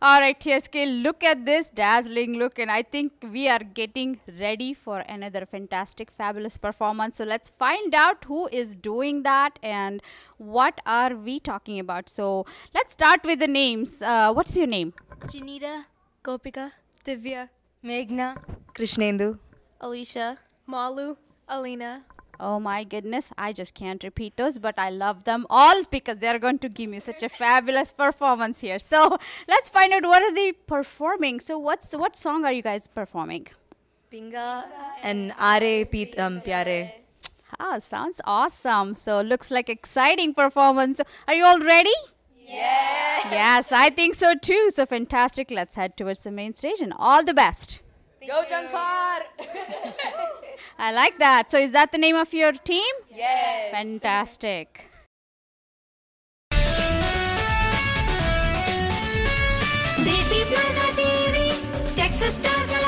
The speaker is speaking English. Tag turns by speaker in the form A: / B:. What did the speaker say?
A: All right, TSK, look at this dazzling look, and I think we are getting ready for another fantastic, fabulous performance. So let's find out who is doing that and what are we talking about. So let's start with the names. What's your name?
B: Janita, Gopika, Divya,
C: Meghna, Krishnendu,
B: Alicia, Malu, Alina.
A: Oh my goodness, I just can't repeat those, but I love them all because they're going to give me such a fabulous performance here. So let's find out what are they performing. So what song are you guys performing?
C: Pinga, and Aare Pyare.
A: Ah, sounds awesome. So looks like exciting performance. Are you all ready?
C: Yes.
A: Yes, I think so too. So fantastic. Let's head towards the main stage and all the best.
C: Go Jankar!
A: I like that. So is that the name of your team?
C: Yes.
A: Fantastic.
D: Desi Plaza TV, Texas Star.